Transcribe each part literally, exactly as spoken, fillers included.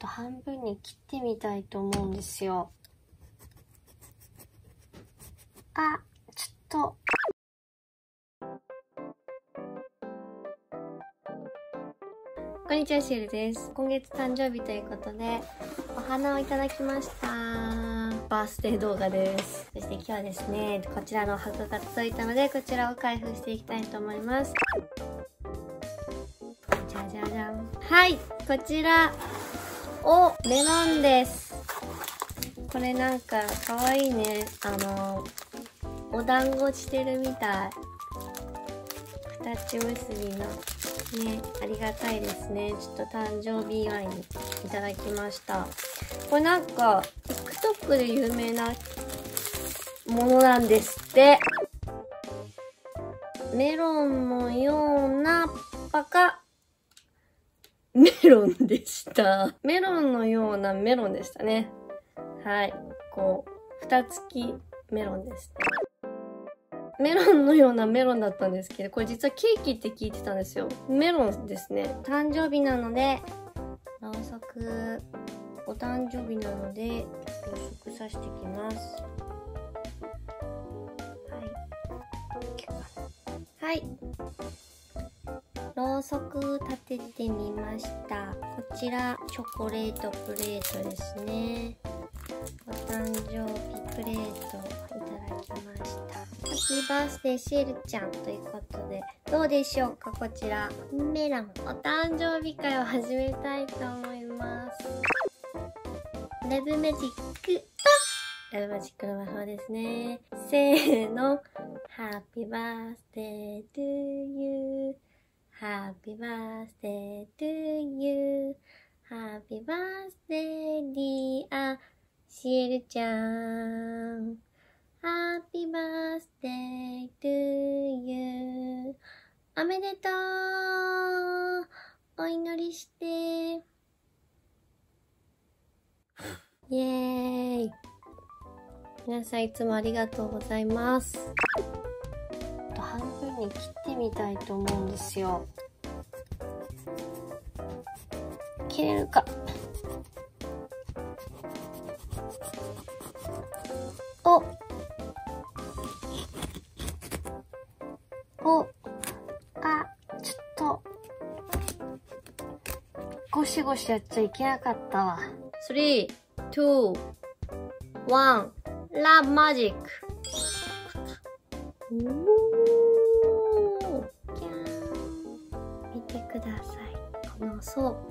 と半分に切ってみたいと思うんですよ。あ、ちょっと。こんにちは、シエルです。今月誕生日ということで、お花をいただきました。バースデー動画です。そして今日はですね、こちらの箱が届いたので、こちらを開封していきたいと思います。じゃじゃじゃん。はい、こちら。お、メロンです。これなんかかわいいね。あの、お団子してるみたい。二つ結びの。ね、ありがたいですね。ちょっと誕生日祝いにいただきました。これなんか、TikTok で有名なものなんですって。メロンのようなパカメロンでした。メロンのようなメロンでしたね。はい。こう、蓋付きメロンです。メロンのようなメロンだったんですけど、これ実はケーキって聞いてたんですよ。メロンですね。誕生日なので、ろうそく、お誕生日なので、ろうそくさしていきます。はい。はい。ろうそく立ててみました。こちら、チョコレートプレートですね。お誕生日プレートいただきました。ハッピーバースデーシエルちゃんということで、どうでしょうかこちら。メロン。お誕生日会を始めたいと思います。ラブマジック。あラブマジックの魔法ですね。せーの。Happy birthday to you.Happy birthday to you. Happy birthday dear シエルちゃん。Happy birthday to you. おめでとう。お祈りして。イエーイ。皆さんいつもありがとうございます。半分に切ってみたいと思うんですよ。切れるか。おおあ、ちょっとゴシゴシやっちゃいけなかったわ。スリー、ツー、ワン、ラブマジック。見てください。この層。はい。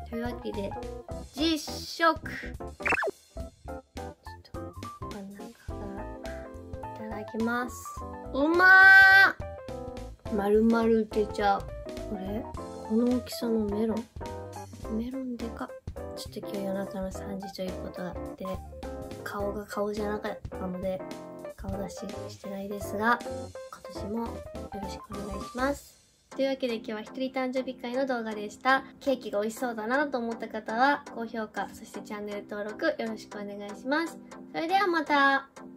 というわけで、実食。ちょっと、真ん中からいただきます。うまー丸々いけちゃう。これこの大きさのメロン。メロンでかっ。ちょっと今日夜中のさんじということがあって、顔が顔じゃなかったので、顔出ししてないですが、今年もよろしくお願いします。というわけで今日は一人誕生日会の動画でした。ケーキが美味しそうだなと思った方は高評価、そしてチャンネル登録よろしくお願いします。それではまた。